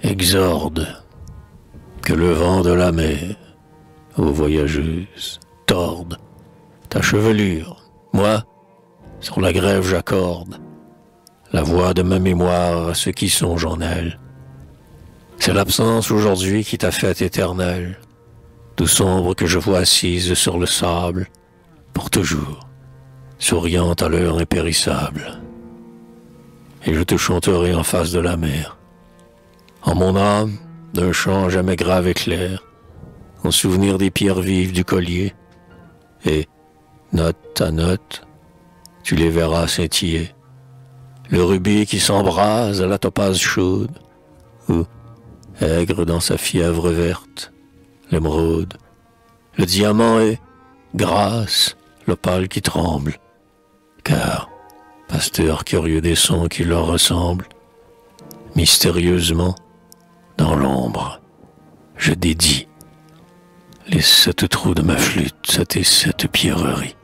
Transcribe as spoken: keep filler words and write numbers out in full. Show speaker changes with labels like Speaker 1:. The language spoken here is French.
Speaker 1: exorde que le vent de la mer, ô voyageuse, torde ta chevelure. Moi, sur la grève j'accorde la voix de ma mémoire à ceux qui songent en elle. C'est l'absence aujourd'hui qui t'a fait éternelle, tout sombre que je vois assise sur le sable, pour toujours, souriant à l'heure impérissable. Et je te chanterai en face de la mer, en mon âme, d'un chant jamais grave et clair, en souvenir des pierres vives du collier, et, note à note, tu les verras scintiller. Le rubis qui s'embrase à la topaze chaude, ou, aigre dans sa fièvre verte, l'émeraude. Le diamant est, grâce, l'opale qui tremble, car, pasteur curieux des sons qui leur ressemblent, mystérieusement, dans l'ombre, je dédie les sept trous de ma flûte à tes sept pierreries.